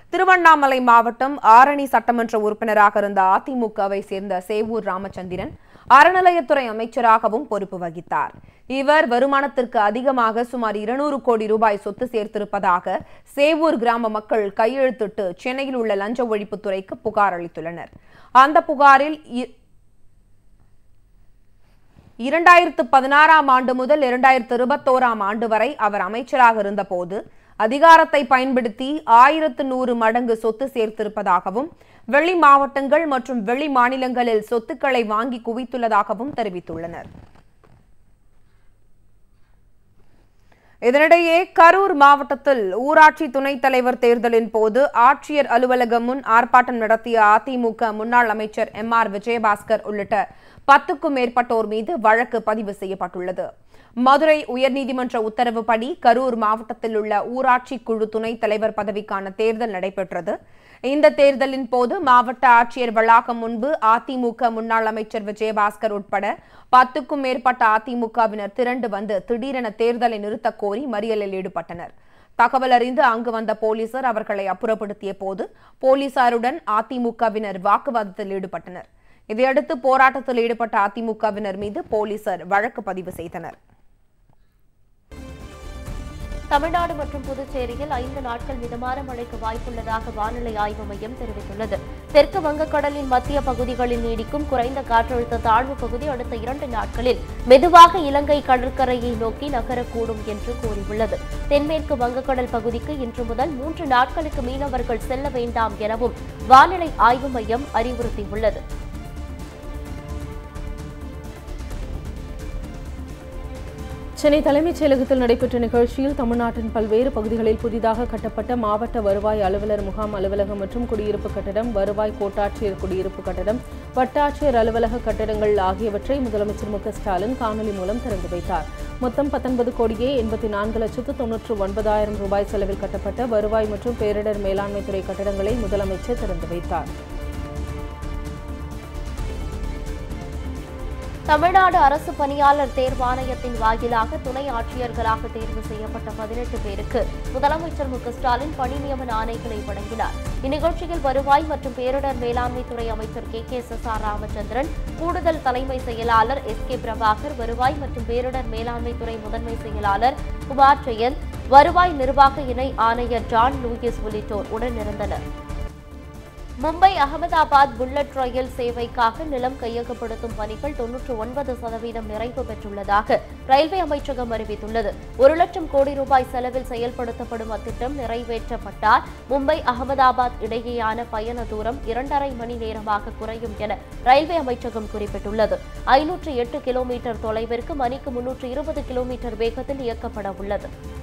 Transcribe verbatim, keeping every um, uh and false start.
திருவண்ணாமலை மாவட்டம் ஆரணி சட்டமன்ற உறுப்பினராக இருந்த அதிமுகவை சேர்ந்த சேவூர் ராமச்சந்திரன் அறநிலையத்துறை அமைச்சராகவும் பொறுப்பு வகித்தார். இவர் வருமானத்திற்கு அதிகமாக சுமார் இருநூறு கோடி ரூபாய் சொத்து சேர்த்திருப்பதாக சேவூர் கிராம மக்கள் கையெழுத்திட்டு சென்னையில் உள்ள லஞ்ச ஒழிப்புத்துறைக்கு புகார் அளித்துள்ளனர். அந்த புகாரில் இரண்டாயிரத்து பதினாறாம் ஆண்டு முதல் இரண்டாயிரத்து இருபத்தோராம் ஆண்டு வரை அவர் அமைச்சராக இருந்தபோது அதிகாரத்தை பயன்படுத்தி ஆயிரத்து நூறு மடங்கு சொத்து சேர்த்திருப்பதாகவும் வெளி மாவட்டங்கள் மற்றும் வெளி மாநிலங்களில் சொத்துக்களை வாங்கி குவித்துள்ளதாகவும் தெரிவித்துள்ளனர். இதனிடையே கரூர் மாவட்டத்தில் ஊராட்சி துணைத் தலைவர் தேர்தலின் போது ஆட்சியர் அலுவலகம் முன் ஆர்ப்பாட்டம் நடத்திய அதிமுக முன்னாள் அமைச்சர் எம் ஆர் விஜயபாஸ்கர் உள்ளிட்ட பத்துக்கும் மேற்பட்டோர் மீது வழக்கு பதிவு செய்யப்பட்டுள்ளது. மதுரை உயர்நீதிமன்ற உத்தரவுப்படி கரூர் மாவட்டத்தில் உள்ள ஊராட்சி குழு துணைத் தலைவர் பதவிக்கான தேர்தல் நடைபெற்றது. இந்த தேர்தலின் போது மாவட்ட ஆட்சியர் வளாகம் முன்பு அதிமுக முன்னாள் அமைச்சர் விஜயபாஸ்கர் உட்பட பத்துக்கும் மேற்பட்ட அதிமுகவினர் திரண்டு வந்து திடீரென தேர்தலை நிறுத்த கோரி மறியலில் ஈடுபட்டனர். தகவல் அறிந்து அங்கு வந்த போலீசார் அவர்களை அப்புறப்படுத்திய போது போலீசாருடன் அதிமுகவினர் வாக்குவாதத்தில் ஈடுபட்டனர். இதையடுத்து போராட்டத்தில் ஈடுபட்ட அதிமுகவினர் மீது போலீசார் வழக்கு பதிவு செய்தனர். தமிழ்நாடு மற்றும் புதுச்சேரியில் ஐந்து நாட்கள் மிதமான மழைக்கு வாய்ப்புள்ளதாக வானிலை ஆய்வு மையம் தெரிவித்துள்ளது. தெற்கு வங்கக்கடலின் மத்திய பகுதிகளில் நீடிக்கும் குறைந்த காற்றழுத்த தாழ்வு பகுதி அடுத்த இரண்டு நாட்களில் மெதுவாக இலங்கை கடற்கரையை நோக்கி நகரக்கூடும் என்று கூறியுள்ளது. தென்மேற்கு வங்கக்கடல் பகுதிக்கு இன்று முதல் மூன்று நாட்களுக்கு மீனவர்கள் செல்ல வேண்டாம் எனவும் வானிலை ஆய்வு மையம் அறிவுறுத்தியுள்ளது. சென்னை தலைமைச் செயலகத்தில் நடைபெற்ற நிகழ்ச்சியில் தமிழ்நாட்டின் பல்வேறு பகுதிகளில் புதிதாக கட்டப்பட்ட மாவட்ட வருவாய் அலுவலர் முகாம் அலுவலகம் மற்றும் குடியிருப்பு கட்டடம், வருவாய் கோட்டாட்சியர் குடியிருப்பு கட்டடம், வட்டாட்சியர் அலுவலக கட்டடங்கள் ஆகியவற்றை முதலமைச்சர் எம் கே ஸ்டாலின் காணொலி மூலம் திறந்து வைத்தார். மொத்தம் பத்தொன்பது கோடியே எண்பத்தி நான்கு லட்சத்து தொன்னூற்று ஒன்பதாயிரம் ரூபாய் செலவில் கட்டப்பட்ட வருவாய் மற்றும் பேரிடர் மேலாண்மை துறை கட்டடங்களை முதலமைச்சர் திறந்து வைத்தார். தமிழ்நாடு அரசு பணியாளர் தேர்வாணையத்தின் வாயிலாக துணை ஆட்சியர்களாக தேர்வு செய்யப்பட்ட பதினெட்டு பேருக்கு முதலமைச்சர் எம் கே ஸ்டாலின் பணி நியமன ஆணைகளை வழங்கினார். இந்நிகழ்ச்சியில் வருவாய் மற்றும் பேரிடர் மேலாண்மை துறை அமைச்சர் கே கே செவ்வர் ராமச்சந்திரன், கூடுதல் தலைமை செயலாளர் எஸ் கே பிரபாகர், வருவாய் மற்றும் பேரிடர் மேலாண்மை துறை முதன்மை செயலாளர் குமார் ஜெயந்த், வருவாய் நிர்வாக இணை ஆணையர் ஜான் லூயிஸ் உள்ளிட்டோர் உடனிருந்தனர். மும்பை அகமதாபாத் புல்லட் ரயில் சேவைக்காக நிலம் கையகப்படுத்தும் பணிகள் தொன்னூற்று ஒன்பது சதவீதம் நிறைவு பெற்றுள்ளதாக ரயில்வே அமைச்சகம் அறிவித்துள்ளது. ஒரு லட்சம் கோடி ரூபாய் செலவில் செயல்படுத்தப்படும் அத்திட்டம் நிறைவேற்றப்பட்டால் மும்பை அகமதாபாத் இடையேயான பயண தூரம் இரண்டரை மணி நேரமாக குறையும் என ரயில்வே அமைச்சகம் குறிப்பிட்டுள்ளது. ஐநூற்று எட்டு கிலோமீட்டர் தொலைவிற்கு மணிக்கு முன்னூற்று இருபது கிலோமீட்டர் வேகத்தில் இயக்கப்பட உள்ளது.